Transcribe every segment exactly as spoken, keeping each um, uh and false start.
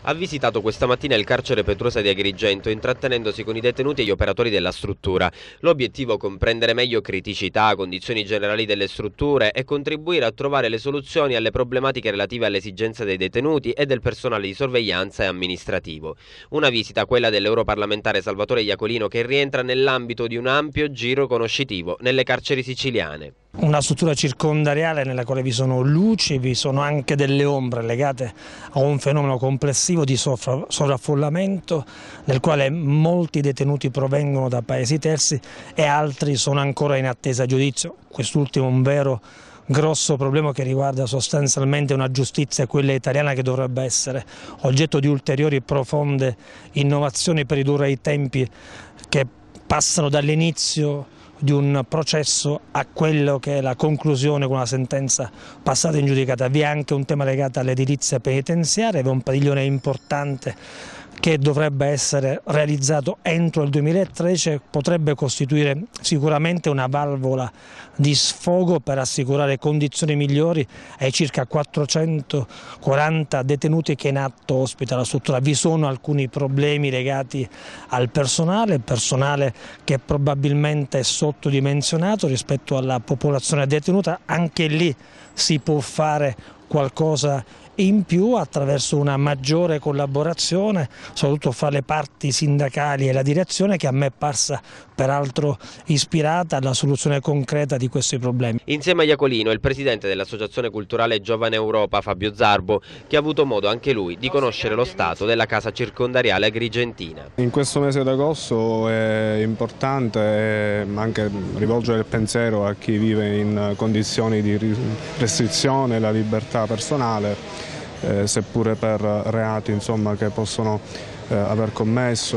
ha visitato questa mattina il carcere Petruosa di Agrigento, intrattenendosi con i detenuti e gli operatori della struttura. L'obiettivo è comprendere meglio criticità, condizioni generali delle strutture e contribuire a trovare le soluzioni alle problematiche relative alle esigenze dei detenuti e del personale di sorveglianza e amministrativo. Una visita, quella dell'europarlamentare Salvatore Iacolino, che rientra nell'ambito di un ampio giro conoscitivo nelle carceri siciliane. Una struttura circondariale nella quale vi sono luci, vi sono anche delle ombre legate a un fenomeno complessivo di sovraffollamento nel quale molti detenuti provengono da paesi terzi e altri sono ancora in attesa giudizio. Quest'ultimo è un vero grosso problema che riguarda sostanzialmente una giustizia, quella italiana, che dovrebbe essere oggetto di ulteriori profonde innovazioni per ridurre i tempi che passano dall'inizio di un processo a quello che è la conclusione con una sentenza passata in giudicata. Vi è anche un tema legato all'edilizia penitenziaria, vi è un padiglione importante che dovrebbe essere realizzato entro il duemilatredici e potrebbe costituire sicuramente una valvola di sfogo per assicurare condizioni migliori ai circa quattrocentoquaranta detenuti che in atto ospita la struttura. Vi sono alcuni problemi legati al personale, personale che probabilmente è sottodimensionato rispetto alla popolazione detenuta. Anche lì si può fare qualcosa in più attraverso una maggiore collaborazione, soprattutto fra le parti sindacali e la direzione, che a me è parsa peraltro ispirata alla soluzione concreta di questi problemi. Insieme a Iacolino il presidente dell'Associazione Culturale Giovane Europa, Fabio Zarbo, che ha avuto modo anche lui di conoscere lo stato della casa circondariale agrigentina. In questo mese d'agosto è importante anche rivolgere il pensiero a chi vive in condizioni di restrizione della libertà personale, Eh, seppure per reati insomma, che possono eh, aver commesso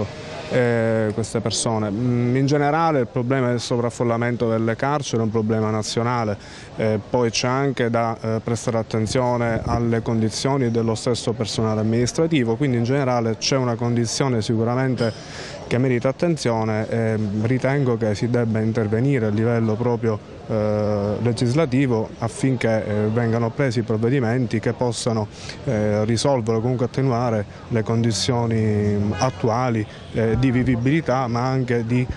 eh, queste persone. In generale il problema del sovraffollamento delle carceri è un problema nazionale, eh, poi c'è anche da eh, prestare attenzione alle condizioni dello stesso personale amministrativo, quindi in generale c'è una condizione sicuramente che merita attenzione e ritengo che si debba intervenire a livello proprio eh, legislativo affinché eh, vengano presi provvedimenti che possano eh, risolvere o comunque attenuare le condizioni attuali eh, di vivibilità ma anche di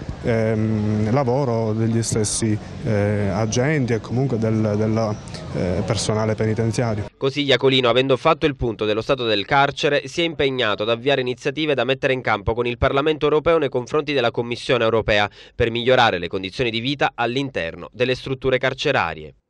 ehm, lavoro degli stessi eh, agenti e comunque del, del eh, personale penitenziario. Così Iacolino, avendo fatto il punto dello stato del carcere, si è impegnato ad avviare iniziative da mettere in campo con il Parlamento europeo nei confronti della Commissione europea per migliorare le condizioni di vita all'interno delle strutture carcerarie.